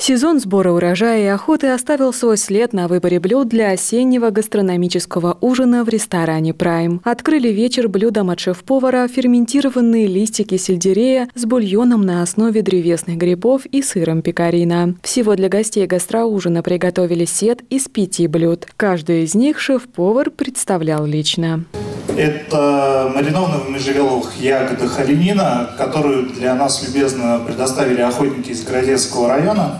Сезон сбора урожая и охоты оставил свой след на выборе блюд для осеннего гастрономического ужина в ресторане «Прайм». Открыли вечер блюдом от шеф-повара ферментированные листики сельдерея с бульоном на основе древесных грибов и сыром пекарина. Всего для гостей гастроужина приготовили сет из 5 блюд. Каждую из них шеф-повар представлял лично. Это маринованные в можжевеловых ягодах оленина, которую для нас любезно предоставили охотники из Городецкого района.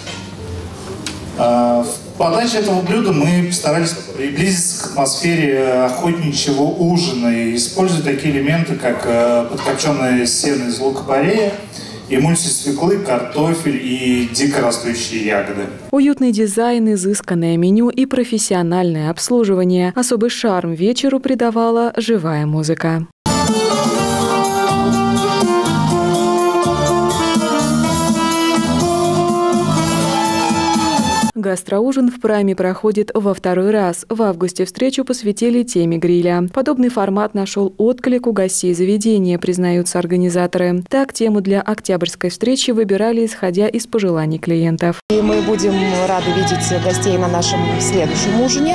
В подаче этого блюда мы постарались приблизиться к атмосфере охотничьего ужина и используя такие элементы, как подкопченое сено из лука-порея, эмульсия свеклы, картофель и дикорастущие ягоды. Уютный дизайн, изысканное меню и профессиональное обслуживание. Особый шарм вечеру придавала живая музыка. Гастроужин в «Прайме» проходит во второй раз. В августе встречу посвятили теме гриля. Подобный формат нашел отклик у гостей заведения, признаются организаторы. Так, тему для октябрьской встречи выбирали, исходя из пожеланий клиентов. И мы будем рады видеть гостей на нашем следующем ужине,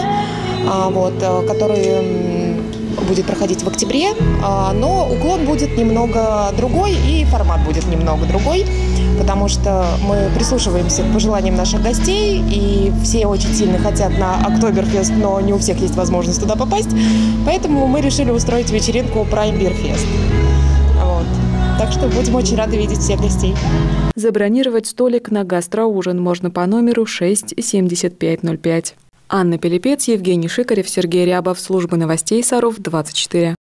который будет проходить в октябре, но уклон будет немного другой и формат будет немного другой, потому что мы прислушиваемся к пожеланиям наших гостей, и все очень сильно хотят на Октоберфест, но не у всех есть возможность туда попасть, поэтому мы решили устроить вечеринку Prime Beer Fest. Так что будем очень рады видеть всех гостей. Забронировать столик на гастроужин можно по номеру 67505. Анна Пилипец, Евгений Шикарев, Сергей Рябов. Служба новостей Саров 24.